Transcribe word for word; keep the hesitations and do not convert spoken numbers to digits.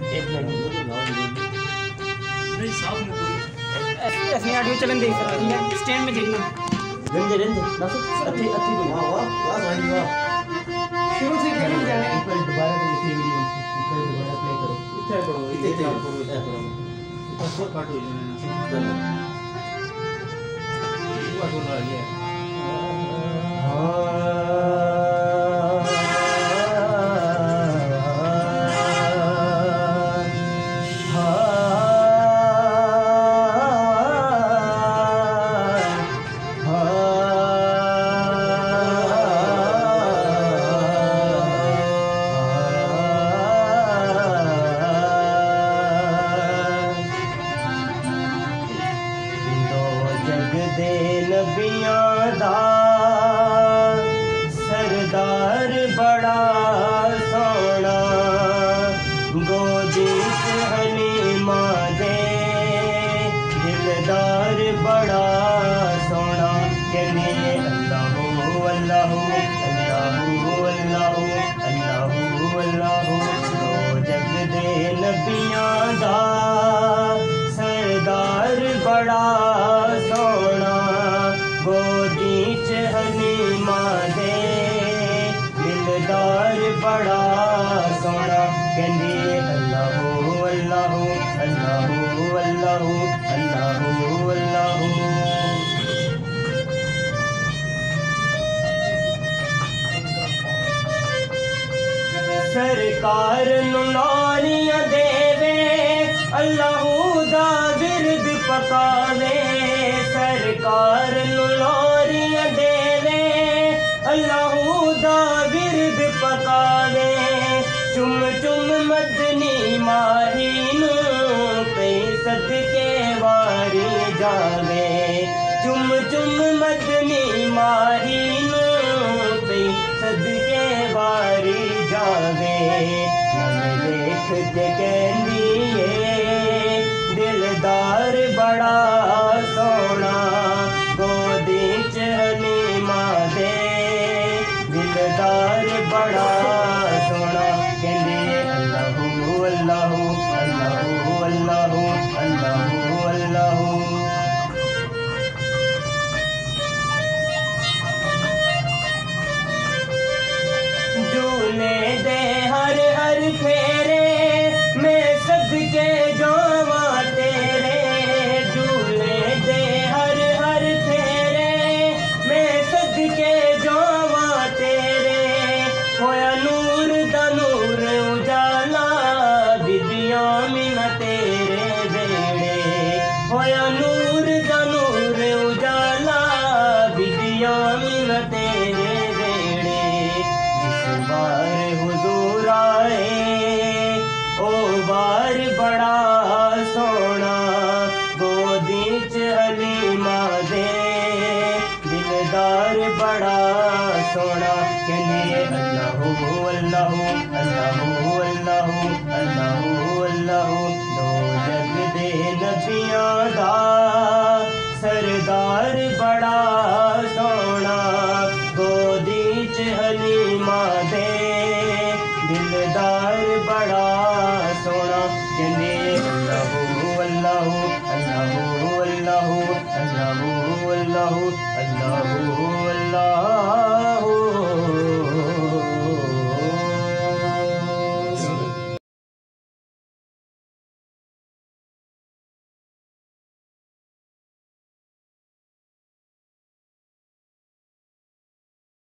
एक मिनट नहीं साफ में पूरी ऐसे ऑडियो चलन देख सकते हैं स्टैंड में देखना रंदे रंदे बस अति अति वाह वाह वाह भाई वाह शुरू से खेल जाने पर दोबारा तो इसी वीडियो पर दोबारा प्ले करो इतना करो इतना करो इतना करो ऊपर काट हो जाना ऊपर बोल रहा है सरदार बड़ा सोना गोदी हलीमा दे दिलदार बड़ा सोना कहने अल्लाह अल्लाह अल्लाह अल्लाह अल्लाह अल्लाह दो जग दे नबियां दा सरदार बड़ा सोना गोदी च हलीमा दे दिलदार बड़ा सोना कहंदी अल्लाह अल्लाह अल्लाह अल्लाह अल्लाह अल्लाह सरकार नूं नारियां देवे अल्लाह दा विरद पकावे सरकार नूं नारियां देवे अल्लाह दा विरद पकावे चुम चुम मदनी माही नूं पे सदके वारी जावे चुम चुम मदनी माही नूं पे सदके वारी जावे नम देख के